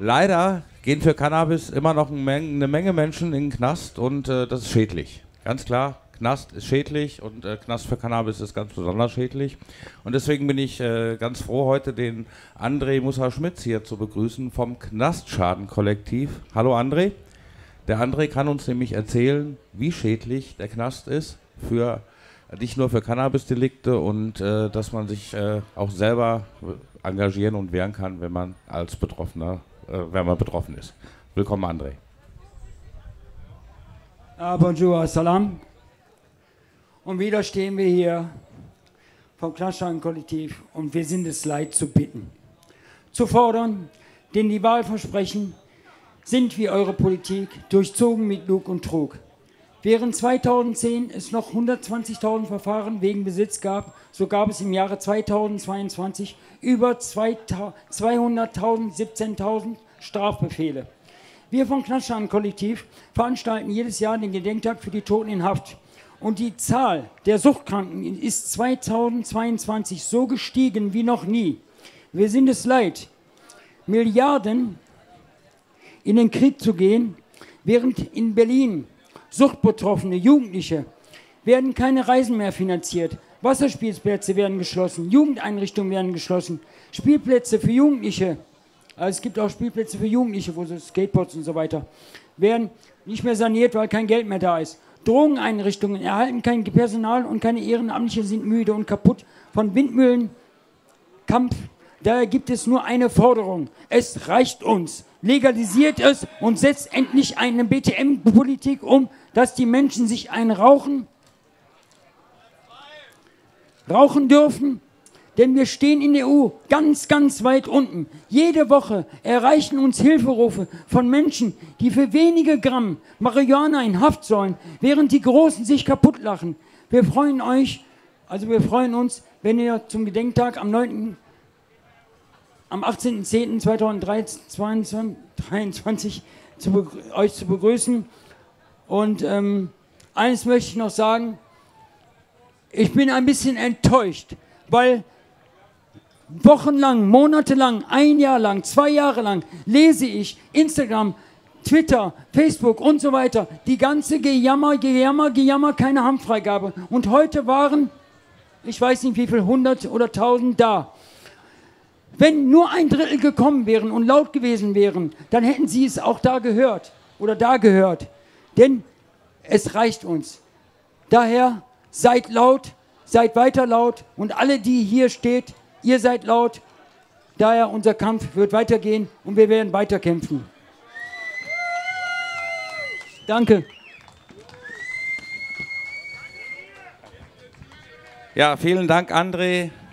Leider gehen für Cannabis immer noch eine Menge Menschen in den Knast und das ist schädlich. Ganz klar, Knast ist schädlich und Knast für Cannabis ist ganz besonders schädlich. Und deswegen bin ich ganz froh, heute den André Musser-Schmitz hier zu begrüßen vom Knastschaden-Kollektiv. Hallo André. Der André kann uns nämlich erzählen, wie schädlich der Knast ist für nicht nur für Cannabisdelikte und dass man sich auch selber engagieren und wehren kann, wenn man als Betroffener, wenn man betroffen ist. Willkommen, André. Bonjour, Salam. Und wieder stehen wir hier vom Knastschaden-Kollektiv und wir sind es leid zu bitten, zu fordern, denn die Wahlversprechen sind wie eure Politik durchzogen mit Lug und Trug. Während 2010 es noch 120.000 Verfahren wegen Besitz gab, so gab es im Jahre 2022 über 200.000, 17.000 Strafbefehle. Wir vom Knastschaden-Kollektiv veranstalten jedes Jahr den Gedenktag für die Toten in Haft. Und die Zahl der Suchtkranken ist 2022 so gestiegen wie noch nie. Wir sind es leid, Milliarden in den Krieg zu gehen, während in Berlin Suchtbetroffene, Jugendliche werden keine Reisen mehr finanziert. Wasserspielplätze werden geschlossen, Jugendeinrichtungen werden geschlossen, Spielplätze für Jugendliche, also es gibt auch Spielplätze für Jugendliche, wo so Skateboards und so weiter, werden nicht mehr saniert, weil kein Geld mehr da ist. Drogeneinrichtungen erhalten kein Personal und keine Ehrenamtlichen sind müde und kaputt von Windmühlenkampf. Daher gibt es nur eine Forderung. Es reicht uns. Legalisiert es und setzt endlich eine BTM-Politik um, dass die Menschen sich rauchen dürfen. Denn wir stehen in der EU ganz, ganz weit unten. Jede Woche erreichen uns Hilferufe von Menschen, die für wenige Gramm Marihuana in Haft sollen, während die Großen sich kaputt lachen. Wir freuen uns, wenn ihr zum Gedenktag am 18.10.2023 euch zu begrüßen. Und eines möchte ich noch sagen, ich bin ein bisschen enttäuscht, weil wochenlang, monatelang, ein Jahr lang, 2 Jahre lang lese ich Instagram, Twitter, Facebook und so weiter, die ganze Gejammer, keine Haftfreigabe. Und heute waren, ich weiß nicht wie viel, 100 oder 1000 da. Wenn nur ein Drittel gekommen wären und laut gewesen wären, dann hätten sie es auch da gehört oder da gehört. Denn es reicht uns. Daher seid laut, seid weiter laut und alle, die hier steht, ihr seid laut. Daher unser Kampf wird weitergehen und wir werden weiterkämpfen. Danke. Ja, vielen Dank, André.